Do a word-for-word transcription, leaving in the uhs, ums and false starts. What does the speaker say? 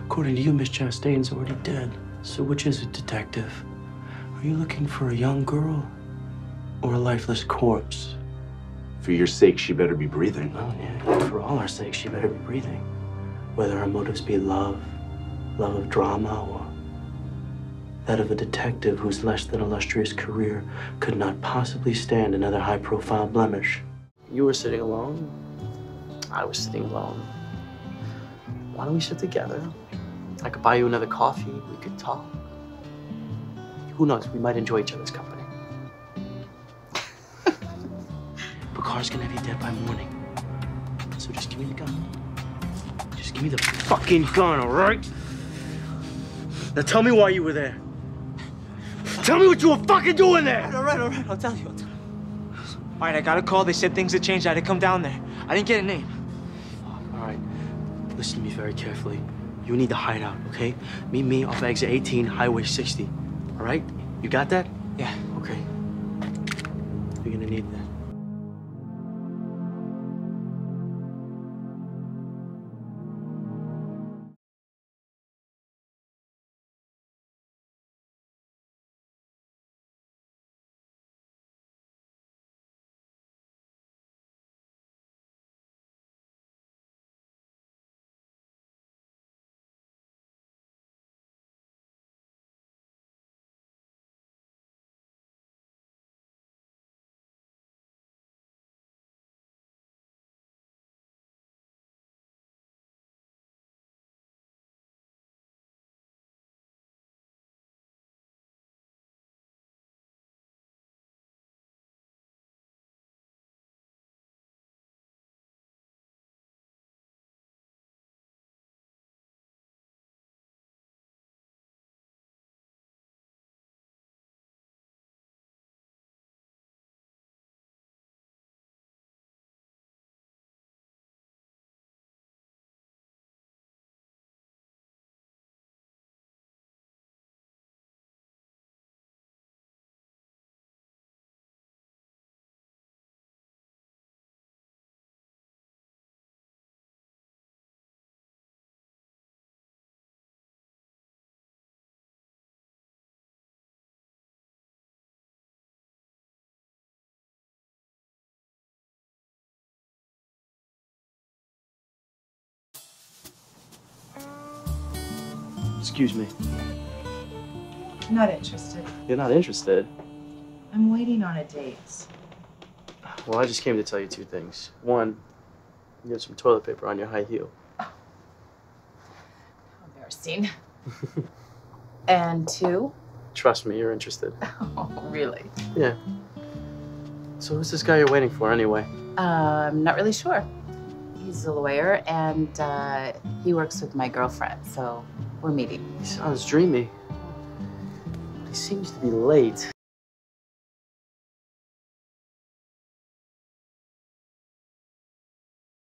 According to you, Miss Chastain's already dead. So which is it, detective? Are you looking for a young girl or a lifeless corpse? For your sake, she better be breathing. Oh, yeah. For all our sakes, she better be breathing. Whether her motives be love, love of drama, or that of a detective whose less than illustrious career could not possibly stand another high-profile blemish. You were sitting alone. I was sitting alone. Why don't we sit together? I could buy you another coffee. We could talk. Who knows? We might enjoy each other's company. Car's gonna be dead by morning. So just give me the gun. Just give me the fucking gun, all right? Now tell me why you were there. Tell me what you were fucking doing there! All right, all right, I'll tell you, I'll tell you. All right, I got a call. They said things had changed. I had to come down there. I didn't get a name. All right, listen to me very carefully. You need to hide out, okay? Meet me off exit eighteen, highway sixty. All right? You got that? Yeah. Okay. You're gonna need that. Excuse me. Not interested. You're not interested? I'm waiting on a date. Well, I just came to tell you two things. One, you have some toilet paper on your high heel. Oh. How embarrassing. And two? Trust me, you're interested. Oh, really? Yeah. So who's this guy you're waiting for anyway? Uh, I'm not really sure. He's a lawyer, and uh, he works with my girlfriend, so we're meeting. He sounds dreamy. He seems to be late.